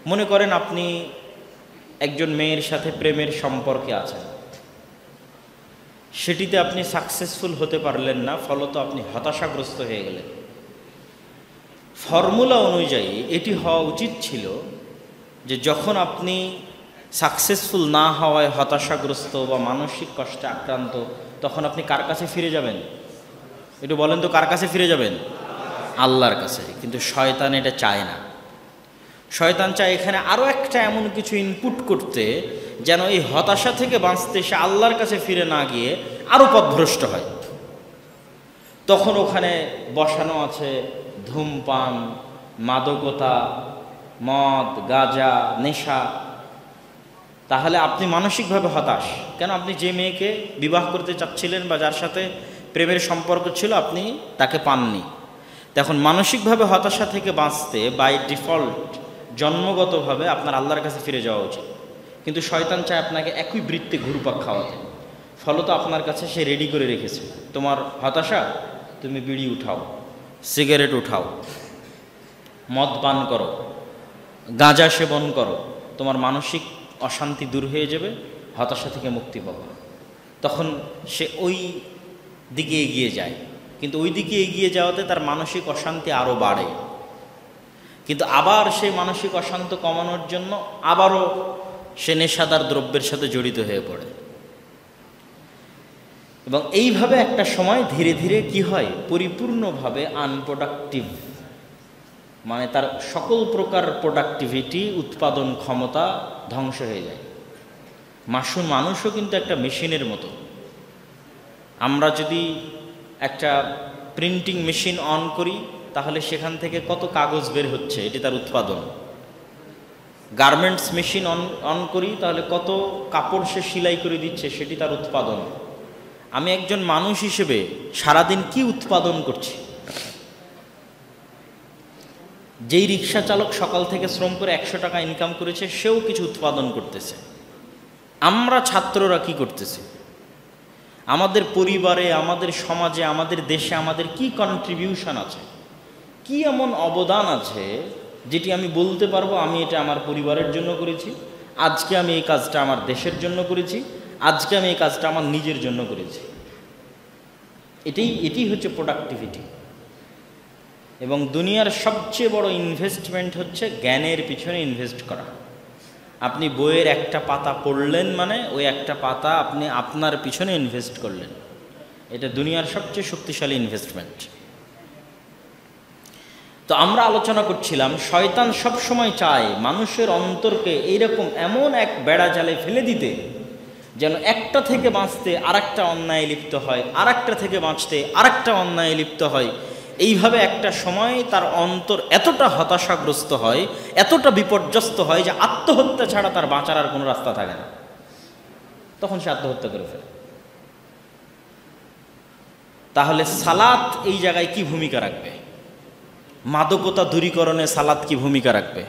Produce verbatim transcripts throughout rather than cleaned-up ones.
মনে করেন আপনি একজন মেয়ের সাথে প্রেমের সম্পর্কে আছেন, সেটিতে আপনি সাকসেসফুল হতে পারলেন না, ফলত আপনি হতাশাগ্রস্ত হয়ে গেলেন। ফর্মুলা অনুযায়ী এটি হওয়া উচিত ছিল যে যখন আপনি সাকসেসফুল না হওয়ায় হতাশাগ্রস্ত বা মানসিক কষ্টে আক্রান্ত, তখন আপনি কার কাছে ফিরে যাবেন? একটু বলেন তো, কার কাছে ফিরে যাবেন? আল্লাহর কাছে। কিন্তু শয়তান এটা চায় না। শয়তান চায় এখানে আরও একটা এমন কিছু ইনপুট করতে, যেন এই হতাশা থেকে বাঁচতে সে আল্লাহর কাছে ফিরে না গিয়ে আরও পথভ্রষ্ট হয়। তখন ওখানে বসানো আছে ধূমপান, মাদকতা, মদ, গাঁজা, নেশা। তাহলে আপনি মানসিকভাবে হতাশ। কেন? আপনি যে মেয়েকে বিবাহ করতে চাচ্ছিলেন বা যার সাথে প্রেমের সম্পর্ক ছিল, আপনি তাকে পাননি। তখন মানসিকভাবে হতাশা থেকে বাঁচতে বাই ডিফল্ট জন্মগতভাবে আপনার আল্লাহর কাছে ফিরে যাওয়া উচিত। কিন্তু শয়তান চায় আপনাকে একই বৃত্তে ঘুরপাক খাওয়াতে। ফলত আপনার কাছে সে রেডি করে রেখেছে, তোমার হতাশা, তুমি বিড়ি উঠাও, সিগারেট উঠাও, মদ পান করো, গাঁজা সেবন করো, তোমার মানসিক অশান্তি দূর হয়ে যাবে, হতাশা থেকে মুক্তি পাবে। তখন সে ওই দিকে এগিয়ে যায়। কিন্তু ওই দিকে এগিয়ে যাওয়াতে তার মানসিক অশান্তি আরও বাড়ে। কিন্তু আবার সেই মানসিক অশান্তি কমানোর জন্য আবারও সে নেশাদার দ্রব্যের সাথে জড়িত হয়ে পড়ে। এবং এইভাবে একটা সময় ধীরে ধীরে কি হয়, পরিপূর্ণভাবে আনপ্রোডাক্টিভ, মানে তার সকল প্রকার প্রোডাক্টিভিটি, উৎপাদন ক্ষমতা ধ্বংস হয়ে যায়। মাসুম মানুষও কিন্তু একটা মেশিনের মতো। আমরা যদি একটা প্রিন্টিং মেশিন অন করি, তাহলে সেখান থেকে কত কাগজ বের হচ্ছে, এটি তার উৎপাদন। গার্মেন্টস মেশিন অন অন করি, তাহলে কত কাপড় সে সেলাই করে দিচ্ছে, সেটি তার উৎপাদন। আমি একজন মানুষ হিসেবে সারাদিন কি উৎপাদন করছি? যেই রিক্সা চালক সকাল থেকে শ্রম করে একশো টাকা ইনকাম করেছে, সেও কিছু উৎপাদন করতেছে। আমরা ছাত্ররা কি করতেছি? আমাদের পরিবারে, আমাদের সমাজে, আমাদের দেশে আমাদের কি কন্ট্রিবিউশন আছে, কি এমন অবদান আছে যেটি আমি বলতে পারবো আমি এটা আমার পরিবারের জন্য করেছি, আজকে আমি এই কাজটা আমার দেশের জন্য করেছি, আজকে আমি এই কাজটা আমার নিজের জন্য করেছি। এটাই এটি হচ্ছে প্রোডাক্টিভিটি। এবং দুনিয়ার সবচেয়ে বড় ইনভেস্টমেন্ট হচ্ছে জ্ঞানের পিছনে ইনভেস্ট করা। আপনি বইয়ের একটা পাতা পড়লেন মানে ওই একটা পাতা আপনি আপনার পিছনে ইনভেস্ট করলেন। এটা দুনিয়ার সবচেয়ে শক্তিশালী ইনভেস্টমেন্ট। তো আমরা আলোচনা করছিলাম, শয়তান সব সময় চায় মানুষের অন্তরকে এইরকম এমন এক বেড়া জালে ফেলে দিতে, যেন একটা থেকে বাঁচতে আরেকটা অন্যায় লিপ্ত হয়, আরেকটা থেকে বাঁচতে আরেকটা অন্যায় লিপ্ত হয়। এইভাবে একটা সময় তার অন্তর এতটা হতাশাগ্রস্ত হয়, এতটা বিপর্যস্ত হয় যে আত্মহত্যা ছাড়া তার বাঁচার আর কোনো রাস্তা থাকে না। তখন সে আত্মহত্যা করে ফেলে। তাহলে সালাত এই জায়গায় কি ভূমিকা রাখবে? মাদকতা দূরীকরণে সালাত কি ভূমিকা রাখবে?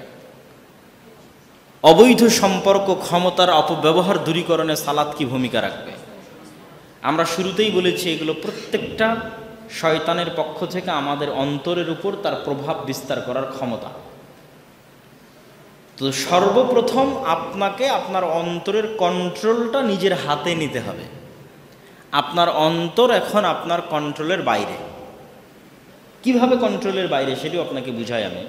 অবৈধ সম্পর্ক, ক্ষমতার অপব্যবহার দূরীকরণে সালাত কি ভূমিকা রাখবে? আমরা শুরুতেই বলেছি এগুলো প্রত্যেকটা শয়তানের পক্ষ থেকে আমাদের অন্তরের উপর তার প্রভাব বিস্তার করার ক্ষমতা। তো সর্বপ্রথম আপনাকে আপনার অন্তরের কন্ট্রোলটা নিজের হাতে নিতে হবে। আপনার অন্তর এখন আপনার কন্ট্রোলের বাইরে। কিভাবে কন্ট্রোলের বাইরে সেটিও আপনাকে বুঝাই আমি।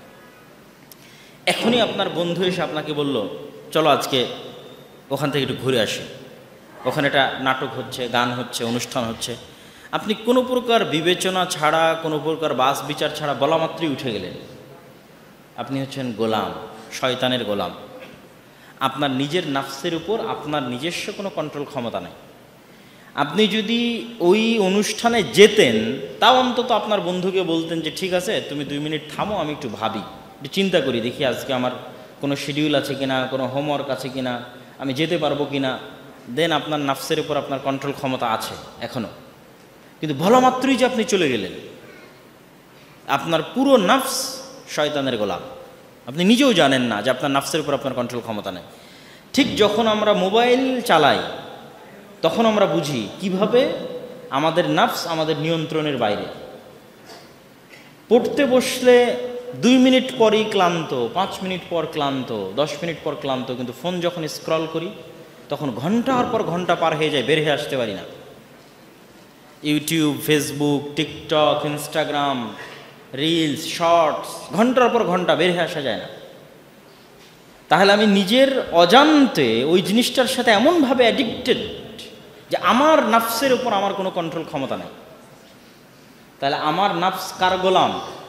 এখনই আপনার বন্ধু এসে আপনাকে বলল, চলো আজকে ওখান থেকে একটু ঘুরে আসি, ওখানে একটা নাটক হচ্ছে, গান হচ্ছে, অনুষ্ঠান হচ্ছে। আপনি কোনো প্রকার বিবেচনা ছাড়া, কোনো প্রকার বাস বিচার ছাড়া বলা মাত্রই উঠে গেলেন। আপনি হচ্ছেন গোলাম, শয়তানের গোলাম। আপনার নিজের নাফসের উপর আপনার নিজস্ব কোনো কন্ট্রোল ক্ষমতা নেই। আপনি যদি ওই অনুষ্ঠানে যেতেন, তাও অন্তত আপনার বন্ধুকে বলতেন যে ঠিক আছে তুমি দুই মিনিট থামো, আমি একটু ভাবি, একটু চিন্তা করি, দেখি আজকে আমার কোনো শিডিউল আছে কিনা, কোনো হোমওয়ার্ক আছে কিনা, আমি যেতে পারবো কিনা। দেন আপনার নাফসের উপর আপনার কন্ট্রোল ক্ষমতা আছে এখনও। কিন্তু বলা মাত্রই যে আপনি চলে গেলেন, আপনার পুরো নাফস শয়তানের গোলাম। আপনি নিজেও জানেন না যে আপনার নাফসের উপর আপনার কন্ট্রোল ক্ষমতা নেই। ঠিক যখন আমরা মোবাইল চালাই, তখন আমরা বুঝি কিভাবে আমাদের নাফস আমাদের নিয়ন্ত্রণের বাইরে। পড়তে বসলে দুই মিনিট পরই ক্লান্ত, পাঁচ মিনিট পর ক্লান্ত, দশ মিনিট পর ক্লান্ত, কিন্তু ফোন যখন স্ক্রল করি তখন ঘন্টার পর ঘন্টা পার হয়ে যায়, বের হয়ে আসতে পারি না। YouTube, Facebook, TikTok, Instagram, reels, shorts, ঘন্টার পর ঘন্টা বের হয়ে আসা যায় না। তাহলে আমি নিজের অজান্তে ওই জিনিসটার সাথে এমনভাবে অ্যাডিক্টেড যে আমার নাফসের উপর আমার কোনো কন্ট্রোল ক্ষমতা নেই। তাহলে আমার নাফস কার গোলাম?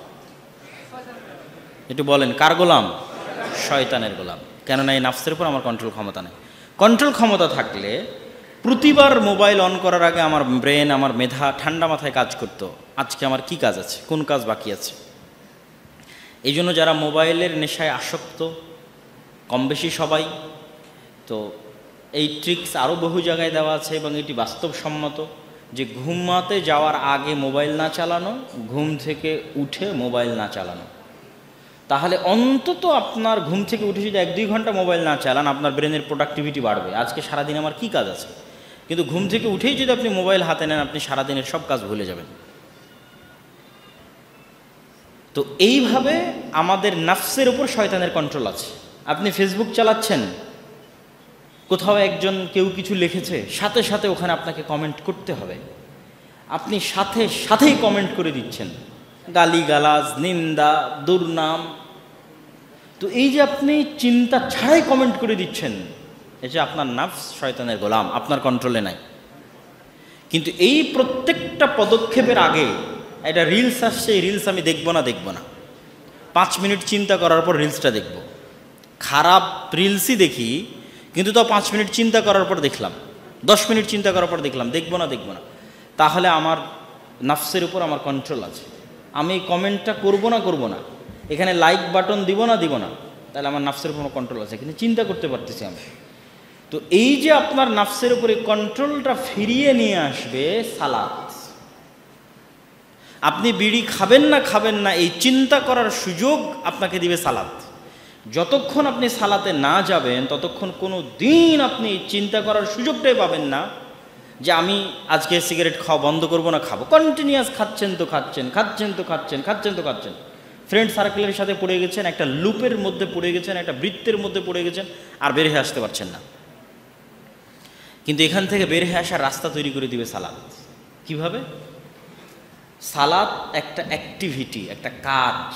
একটু বলেন, কার গোলাম? শয়তানের গোলাম। কেননা এই নাফসের উপর আমার কন্ট্রোল ক্ষমতা নেই। কন্ট্রোল ক্ষমতা থাকলে প্রতিবার মোবাইল অন করার আগে আমার ব্রেন, আমার মেধা ঠান্ডা মাথায় কাজ করতো, আজকে আমার কি কাজ আছে, কোন কাজ বাকি আছে। এই জন্য যারা মোবাইলের নেশায় আসক্ত, কম বেশি সবাই, তো এই ট্রিক্স আরও বহু জায়গায় দেওয়া আছে এবং এটি বাস্তবসম্মত যে ঘুমাতে যাওয়ার আগে মোবাইল না চালানো, ঘুম থেকে উঠে মোবাইল না চালানো। তাহলে অন্তত আপনার ঘুম থেকে উঠে যদি এক দুই ঘন্টা মোবাইল না চালান, আপনার ব্রেনের প্রোডাক্টিভিটি বাড়বে। আজকে সারাদিন আমার কি কাজ আছে, কিন্তু ঘুম থেকে উঠেই যদি আপনি মোবাইল হাতে নেন, আপনি সারাদিনের সব কাজ ভুলে যাবেন। তো এইভাবে আমাদের নাফসের উপর শয়তানের কন্ট্রোল আছে। আপনি ফেসবুক চালাচ্ছেন, কোথাও একজন কেউ কিছু লিখেছে, সাথে সাথে ওখানে আপনাকে কমেন্ট করতে হবে। আপনি সাথে সাথেই কমেন্ট করে দিচ্ছেন, গালিগালাজ, নিন্দা, দুর্নাম। তো এই যে আপনি চিন্তা ছাড়াই কমেন্ট করে দিচ্ছেন, এই যে আপনার নাফস শয়তানের গোলাম, আপনার কন্ট্রোলে নাই। কিন্তু এই প্রত্যেকটা পদক্ষেপের আগে একটা রিলস আসছে, এই রিলস আমি দেখবো না দেখবো না পাঁচ মিনিট চিন্তা করার পর রিলসটা দেখব। খারাপ রিলসই দেখি, কিন্তু তাও পাঁচ মিনিট চিন্তা করার পর দেখলাম, দশ মিনিট চিন্তা করার পর দেখলাম, দেখবো না দেখবো না তাহলে আমার নাফসের উপর আমার কন্ট্রোল আছে। আমি কমেন্টটা করব না করব না, এখানে লাইক বাটন দিব না দিব না, তাহলে আমার নাফসের উপর কন্ট্রোল আছে, কিন্তু চিন্তা করতে পারতেছি আমি। তো এই যে আপনার নাফসের উপরে কন্ট্রোলটা ফিরিয়ে নিয়ে আসবে সালাত। আপনি বিড়ি খাবেন না খাবেন না এই চিন্তা করার সুযোগ আপনাকে দিবে সালাত। যতক্ষণ আপনি সালাতে না যাবেন ততক্ষণ কোনো দিন আপনি চিন্তা করার সুযোগটাই পাবেন না যে আমি আজকে সিগারেট খাওয়া বন্ধ করবো না, খাবো। কন্টিনিউয়াস খাচ্ছেন তো খাচ্ছেন, খাচ্ছেন তো খাচ্ছেন, খাচ্ছেন তো খাচ্ছেন। ফ্রেন্ড সার্কেলের সাথে পড়ে গেছেন, একটা লুপের মধ্যে পড়ে গেছেন, একটা বৃত্তের মধ্যে পড়ে গেছেন, আর বের হয়ে আসতে পারছেন না। কিন্তু এখান থেকে বের হয়ে আসার রাস্তা তৈরি করে দিবে সালাত। কিভাবে? সালাত একটা অ্যাক্টিভিটি, একটা কাজ।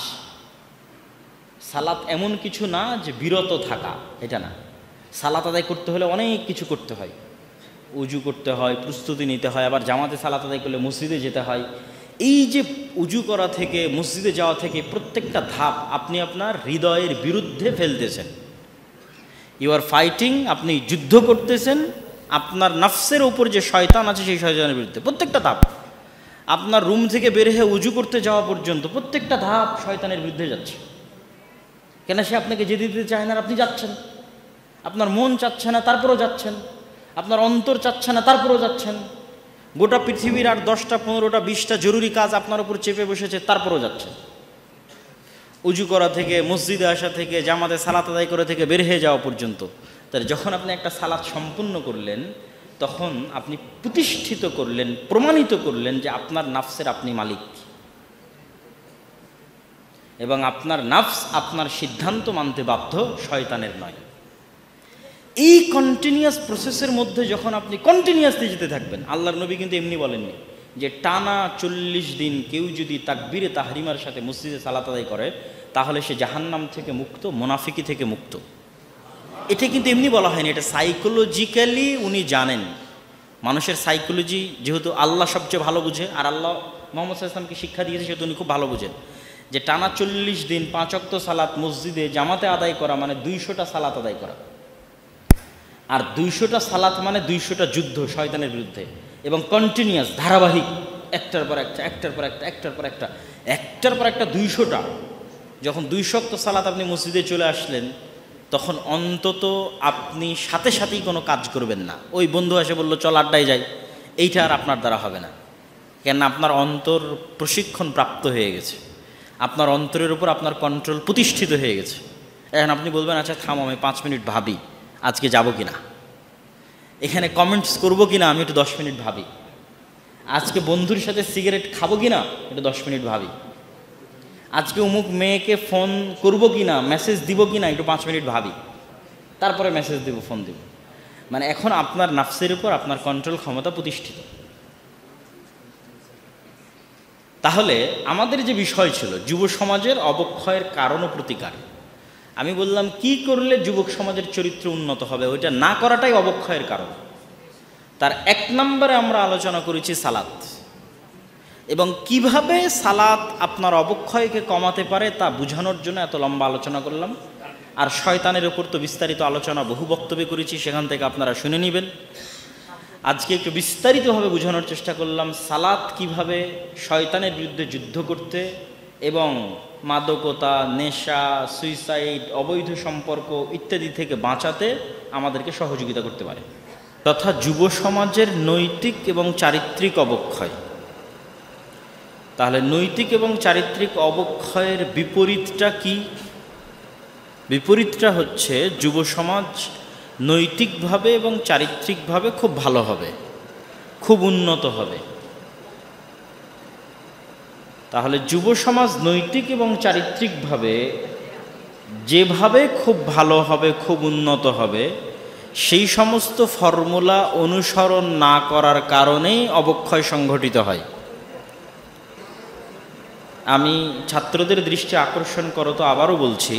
সালাত এমন কিছু না যে বিরত থাকা, এটা না। সালাত আদায় করতে হলে অনেক কিছু করতে হয়, উজু করতে হয়, প্রস্তুতি নিতে হয়, আবার জামাতে সালাত আদায় করলে মসজিদে যেতে হয়। এই যে উজু করা থেকে মসজিদে যাওয়া থেকে প্রত্যেকটা ধাপ আপনি আপনার হৃদয়ের বিরুদ্ধে ফেলতেছেন। ইউ আর ফাইটিং, আপনি যুদ্ধ করতেছেন আপনার নাফসের ওপর যে শয়তান আছে সেই শয়তানের বিরুদ্ধে। প্রত্যেকটা ধাপ, আপনার রুম থেকে বের হয়ে উজু করতে যাওয়া পর্যন্ত প্রত্যেকটা ধাপ শয়তানের বিরুদ্ধে যাচ্ছে। কেন? সে আপনাকে যেতে দিতে চায় না, আপনি যাচ্ছেন। আপনার মন চাচ্ছে না, তারপরেও যাচ্ছেন। আপনার অন্তর চাচ্ছে না, তারপরেও যাচ্ছেন। গোটা পৃথিবীর আর দশটা পনেরোটা বিশটা জরুরি কাজ আপনার উপর চেপে বসেছে, তারপরেও যাচ্ছেন। উজু করা থেকে, মসজিদে আসা থেকে, জামাতে সালাত আদায় করে থেকে বের হয়ে যাওয়া পর্যন্ত। তাহলে যখন আপনি একটা সালাত সম্পূর্ণ করলেন, তখন আপনি প্রতিষ্ঠিত করলেন, প্রমাণিত করলেন যে আপনার নাফসের আপনি মালিক, এবং আপনার নাফস আপনার সিদ্ধান্ত মানতে বাধ্য, শয়তানের নয়। এই কন্টিনিউয়াস প্রসেসের মধ্যে যখন আপনি কন্টিনিউয়াসলি যেতে থাকবেন, আল্লাহর নবী কিন্তু এমনি বলেননি যে টানা চল্লিশ দিন কেউ যদি তাকবীরে তাহরিমার সাথে মসজিদে সালাত আদায় করে তাহলে সে জাহান্নাম থেকে মুক্ত, মুনাফিকি থেকে মুক্ত। এটা কিন্তু এমনি বলা হয়নি, এটা সাইকোলজিক্যালি উনি জানেন। মানুষের সাইকোলজি যেহেতু আল্লাহ সবচেয়ে ভালো বুঝে, আর আল্লাহ মুহাম্মদ সাল্লাল্লাহু আলাইহি ওয়াসাল্লামকে শিক্ষা দিয়েছে, সেহেতু উনি খুব ভালো বুঝেন যে টানা চল্লিশ দিন পাঁচ ওয়াক্ত সালাত মসজিদে জামাতে আদায় করা মানে দুইশোটা সালাত আদায় করা। আর দুইশোটা সালাত মানে দুইশোটা যুদ্ধ শয়তানের বিরুদ্ধে, এবং কন্টিনিউয়াস, ধারাবাহিক, একটার পর একটা, একটার পর একটা, একটার পর একটা, একটার পর একটা দুইশোটা। যখন দুইশো ওয়াক্ত সালাত আপনি মসজিদে চলে আসলেন, তখন অন্তত আপনি সাথে সাথেই কোনো কাজ করবেন না। ওই বন্ধু এসে বললো চল আড্ডায় যাই, এইটা আর আপনার দ্বারা হবে না। কেন? আপনার অন্তর প্রশিক্ষণ প্রাপ্ত হয়ে গেছে, আপনার অন্তরের উপর আপনার কন্ট্রোল প্রতিষ্ঠিত হয়ে গেছে। এখন আপনি বলবেন আচ্ছা থামো, আমি পাঁচ মিনিট ভাবি আজকে যাব কি না, এখানে কমেন্টস করবো কি না, আমি একটু দশ মিনিট ভাবি, আজকে বন্ধুর সাথে সিগারেট খাবো কি না, একটু দশ মিনিট ভাবি, আজকে অমুক মেয়েকে ফোন করব কি না, মেসেজ দিব কি না, একটু পাঁচ মিনিট ভাবি, তারপরে মেসেজ দিব, ফোন দিব। মানে এখন আপনার নাফসের উপর আপনার কন্ট্রোল ক্ষমতা প্রতিষ্ঠিত। তাহলে আমাদের যে বিষয় ছিল যুব সমাজের অবক্ষয়ের কারণ ও প্রতিকার, আমি বললাম কি করলে যুবক সমাজের চরিত্র উন্নত হবে, ওইটা না করাটাই অবক্ষয়ের কারণ। তার এক নম্বরে আমরা আলোচনা করেছি সালাত, এবং কিভাবে সালাত আপনার অবক্ষয়কে কমাতে পারে তা বোঝানোর জন্য এত লম্বা আলোচনা করলাম। আর শয়তানের উপর তো বিস্তারিত আলোচনা বহু বক্তব্য করেছি, সেখান থেকে আপনারা শুনে নেবেন। আজকে একটু বিস্তারিতভাবে বোঝানোর চেষ্টা করলাম সালাত কিভাবে শয়তানের বিরুদ্ধে যুদ্ধ করতে এবং মাদকতা, নেশা, সুইসাইড, অবৈধ সম্পর্ক ইত্যাদি থেকে বাঁচাতে আমাদেরকে সহযোগিতা করতে পারে, তথা যুব সমাজের নৈতিক এবং চারিত্রিক অবক্ষয়। তাহলে নৈতিক এবং চারিত্রিক অবক্ষয়ের বিপরীতটা কি? বিপরীতটা হচ্ছে যুব সমাজ নৈতিকভাবে এবং চারিত্রিকভাবে খুব ভালো হবে, খুব উন্নত হবে। তাহলে যুব সমাজ নৈতিক এবং চারিত্রিকভাবে যেভাবে খুব ভালো হবে, খুব উন্নত হবে, সেই সমস্ত ফর্মুলা অনুসরণ না করার কারণেই অবক্ষয় সংঘটিত হয়। আমি ছাত্রদের দৃষ্টি আকর্ষণ করতো আবারও বলছি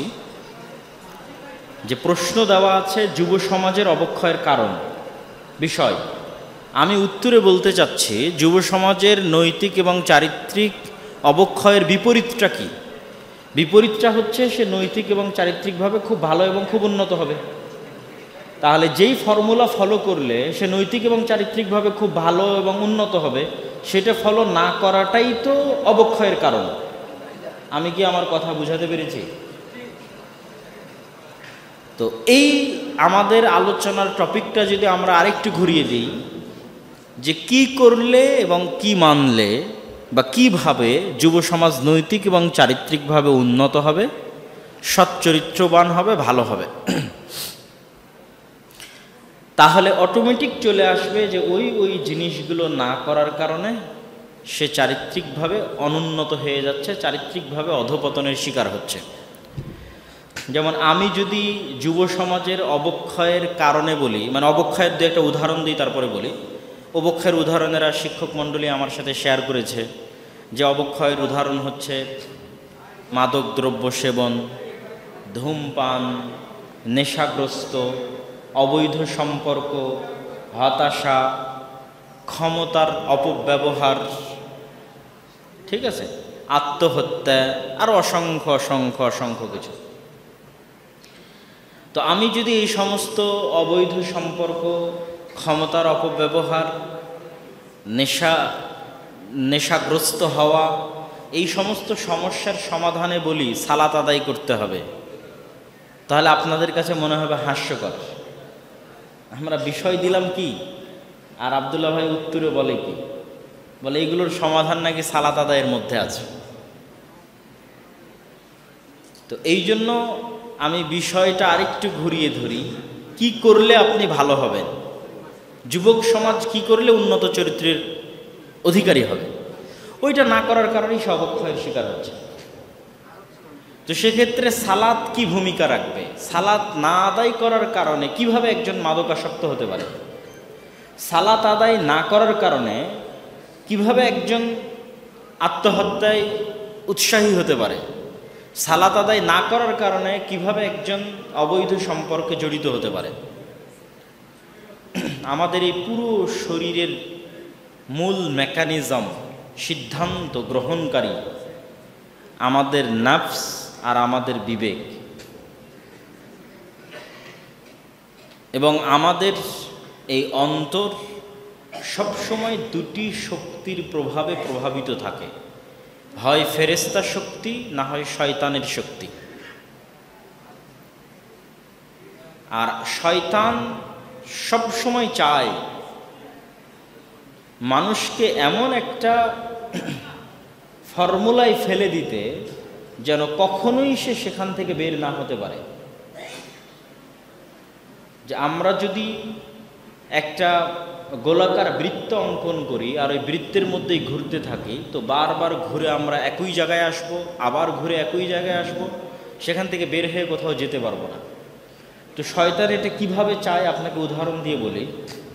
যে প্রশ্ন দেওয়া আছে যুব সমাজের অবক্ষয়ের কারণ বিষয়। আমি উত্তরে বলতে চাচ্ছি যুব সমাজের নৈতিক এবং চারিত্রিক অবক্ষয়ের বিপরীতটা কি? বিপরীতটা হচ্ছে সে নৈতিক এবং চারিত্রিকভাবে খুব ভালো এবং খুব উন্নত হবে। তাহলে যেই ফর্মুলা ফলো করলে সে নৈতিক এবং চারিত্রিকভাবে খুব ভালো এবং উন্নত হবে, সেটা ফলো না করাটাই তো অবক্ষয়ের কারণ। আমি কি আমার কথা বুঝাতে পেরেছি? তো এই আমাদের আলোচনার টপিকটা যদি আমরা আরেকটু ঘুরিয়ে দিই, যে কি করলে এবং কি মানলে বা কিভাবে যুব সমাজ নৈতিক এবং চারিত্রিকভাবে উন্নত হবে, সচ্চরিত্রবান হবে, ভালো হবে, তাহলে অটোমেটিক চলে আসবে যে ওই ওই জিনিসগুলো না করার কারণে সে চারিত্রিকভাবে অনুন্নত হয়ে যাচ্ছে, চারিত্রিকভাবে অধপতনের শিকার হচ্ছে। যেমন আমি যদি যুব সমাজের অবক্ষয়ের কারণে বলি, মানে অবক্ষয়ের দু একটা উদাহরণ দিই তারপরে বলি। অবক্ষয়ের উদাহরণেরা শিক্ষক মণ্ডলী আমার সাথে শেয়ার করেছে যে অবক্ষয়ের উদাহরণ হচ্ছে মাদক দ্রব্য সেবন, ধূমপান, নেশাগ্রস্ত, অবৈধ সম্পর্ক, হতাশা, ক্ষমতার অপব্যবহার, ঠিক আছে, আত্মহত্যা, আর অসংখ্য অসংখ্য অসংখ্য কিছু। তো আমি যদি এই সমস্ত অবৈধ সম্পর্ক, ক্ষমতার অপব্যবহার, নেশা নেশাগ্রস্ত হওয়া, এই সমস্ত সমস্যার সমাধানে বলি সালাত আদায় করতে হবে, তাহলে আপনাদের কাছে মনে হবে হাস্যকর। আমরা বিষয় দিলাম কি, আর আব্দুল্লাহ ভাই উত্তরে বলে কি, বলে এইগুলোর সমাধান নাকি সালাত আদায়ের মধ্যে আছে। তো এই জন্য আমি বিষয়টা আরেকটু ঘুরিয়ে ধরি, কি করলে আপনি ভালো হবেন, যুবক সমাজ কি করলে উন্নত চরিত্রের অধিকারী হবে, ওইটা না করার কারণেই সে অবক্ষয়ের শিকার হচ্ছে। তো সেক্ষেত্রে সালাত কি ভূমিকা রাখবে? সালাত না আদায় করার কারণে কিভাবে একজন মাদকাসক্ত হতে পারে? সালাত আদায় না করার কারণে কিভাবে একজন আত্মহত্যায় উৎসাহী হতে পারে? সালাত আদায় না করার কারণে কিভাবে একজন অবৈধ সম্পর্কে জড়িত হতে পারে? আমাদের এই পুরো শরীরের মূল মেকানিজম, সিদ্ধান্ত গ্রহণকারী আমাদের নাফস আর আমাদের বিবেক, এবং আমাদের এই অন্তর সবসময় দুটি শক্তির প্রভাবে প্রভাবিত থাকে, হয় ফেরেশতা শক্তি, না হয় শয়তানের শক্তি। আর শয়তান সবসময় চায় মানুষকে এমন একটা ফর্মুলায় ফেলে দিতে যেন কখনোই সে সেখান থেকে বের না হতে পারে। যে আমরা যদি একটা গোলাকার বৃত্ত অঙ্কন করি আর ওই বৃত্তের মধ্যেই ঘুরতে থাকি, তো বারবার ঘুরে আমরা একই জায়গায় আসব, আবার ঘুরে একই জায়গায় আসব, সেখান থেকে বের হয়ে কোথাও যেতে পারবো না। তো শয়তান এটা কিভাবে চায় আপনাকে উদাহরণ দিয়ে বলি।